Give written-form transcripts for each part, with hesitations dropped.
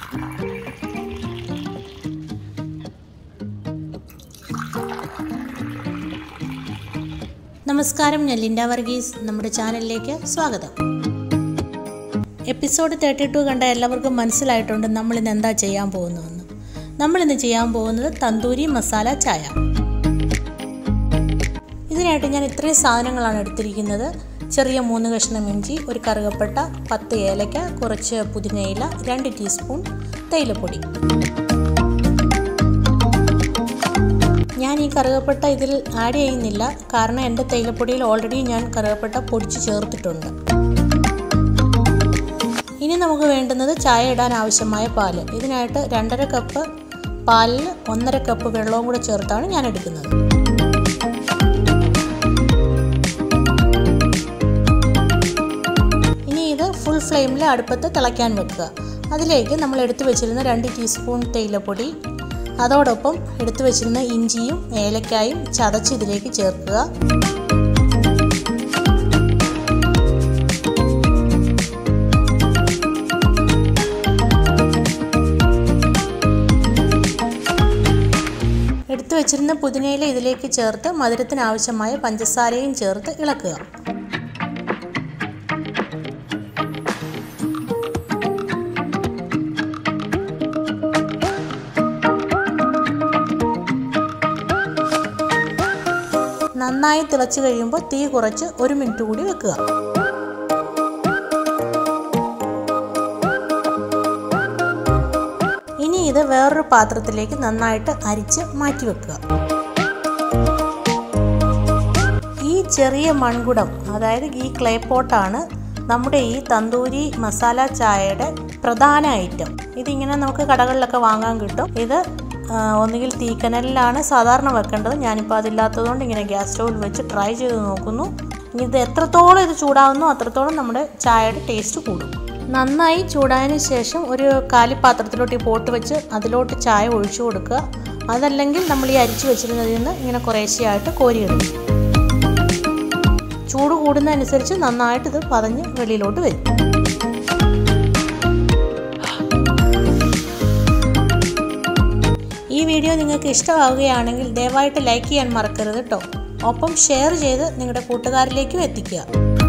നമസ്കാരം, ഞാൻ ലിൻഡ വർഗീസ്. നമ്മുടെ ചാനലിലേക്ക് സ്വാഗതം. എപ്പിസോഡ് 32 കണ്ട എല്ലാവർക്കും മനസ്സിലായിട്ടുണ്ട് നമ്മളിന്ന് എന്താ ചെയ്യാൻ പോകുന്നതെന്ന്. നമ്മളിന്ന് ചെയ്യാൻ പോകുന്നത് തന്തൂരി മസാല ചായ. ഇതിനായിട്ട് ഞാൻ ഇത്രയും സാധനങ്ങളാണ് എടുത്തിരിക്കുന്നത്. ചെറിയ 3 കഷ്ണം ഇഞ്ചി, ഒരു കറുകപ്പട്ട, 10 ഏലക്ക, കുറച്ച് പുതിനയില, 2 ടീസ്പൂൺ തേയിലപ്പൊടി. ഞാൻ ഈ കറുകപ്പട്ട ഇതിൽ ആഡ് ചെയ്യുന്നില്ല, കാരണം എൻ്റെ തേയിലപ്പൊടിയിൽ ഓൾറെഡി ഞാൻ കറുകപ്പട്ട പൊടിച്ച് ചേർത്തിട്ടുണ്ട്. ഇനി നമുക്ക് വേണ്ടുന്നത് ചായ ഇടാൻ ആവശ്യമായ പാല്. ഇതിനായിട്ട് 2.5 കപ്പ് പാലിൽ 1.5 കപ്പ് വെള്ളവും കൂടെ ചേർത്താണ് ഞാൻ എടുക്കുന്നത്. ഇനി ഇത് ഫുൾ ഫ്ലെയിമിൽ അടുപ്പത്ത് തിളയ്ക്കാൻ വെക്കുക. അതിലേക്ക് നമ്മൾ എടുത്തു വെച്ചിരുന്ന 2 ടീസ്പൂൺ തേയിലപ്പൊടി, അതോടൊപ്പം എടുത്തു വെച്ചിരുന്ന ഇഞ്ചിയും ഏലക്കായും ചതച്ച് ഇതിലേക്ക് ചേർക്കുക. എടുത്തു വെച്ചിരുന്ന പുതിനയില ഇതിലേക്ക് ചേർത്ത് മധുരത്തിന് ആവശ്യമായ പഞ്ചസാരയും ചേർത്ത് ഇളക്കുക. നന്നായി തിളച്ച് കഴിയുമ്പോൾ തീ കുറച്ച് 1 മിനിറ്റ് കൂടി വെക്കുക. ഇനി ഇത് വേറൊരു പാത്രത്തിലേക്ക് നന്നായിട്ട് അരിച്ച് മാറ്റി വെക്കുക. ഈ ചെറിയ മൺകുടം, അതായത് ഈ ക്ലേ പോട്ടാണ് നമ്മുടെ ഈ തന്തൂരി മസാല ചായയുടെ പ്രധാന ഐറ്റം. ഇതിങ്ങനെ നമുക്ക് കടകളിലൊക്കെ വാങ്ങാൻ കിട്ടും. ഇത് ഒന്നുകിൽ തീക്കനലിലാണ് സാധാരണ വെക്കേണ്ടത്. ഞാനിപ്പോൾ അതില്ലാത്തതുകൊണ്ട് ഇങ്ങനെ ഗ്യാസ് സ്റ്റൗവിൽ വെച്ച് ട്രൈ ചെയ്ത് നോക്കുന്നു. ഇത് എത്രത്തോളം ഇത് ചൂടാവുന്നു അത്രത്തോളം നമ്മുടെ ചായയുടെ ടേസ്റ്റ് കൂടും. നന്നായി ചൂടായതിനു ശേഷം ഒരു കാലിപ്പാത്രത്തിലോട്ട് ഈ പോട്ട് വെച്ച് അതിലോട്ട് ചായ ഒഴിച്ചു കൊടുക്കുക. അതല്ലെങ്കിൽ നമ്മൾ ഈ അരിച്ചു വെച്ചിരുന്നതിൽ നിന്ന് ഇങ്ങനെ കുറേശ്ശെയായിട്ട് കോരിയിടും. ചൂട് കൂടുന്നതനുസരിച്ച് നന്നായിട്ട് ഇത് പതഞ്ഞ് വെളിയിലോട്ട് വരും. ഈ വീഡിയോ നിങ്ങൾക്ക് ഇഷ്ടമാവുകയാണെങ്കിൽ ദയവായിട്ട് ലൈക്ക് ചെയ്യാൻ മറക്കരുത് കേട്ടോ. ഒപ്പം ഷെയർ ചെയ്ത് നിങ്ങളുടെ കൂട്ടുകാരിലേക്കും എത്തിക്കുക.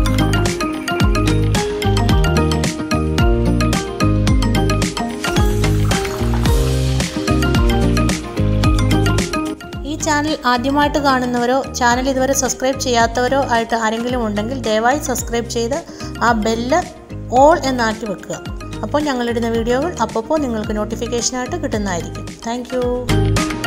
ഈ ചാനൽ ആദ്യമായിട്ട് കാണുന്നവരോ ചാനൽ ഇതുവരെ സബ്സ്ക്രൈബ് ചെയ്യാത്തവരോ ആയിട്ട് ആരെങ്കിലും ഉണ്ടെങ്കിൽ ദയവായി സബ്സ്ക്രൈബ് ചെയ്ത് ആ ബെല്ല് ഓൾ എന്നാക്കി വെക്കുക. അപ്പോൾ ഞങ്ങളിടുന്ന വീഡിയോകൾ അപ്പോൾ നിങ്ങൾക്ക് നോട്ടിഫിക്കേഷനായിട്ട് കിട്ടുന്നതായിരിക്കും. Thank U.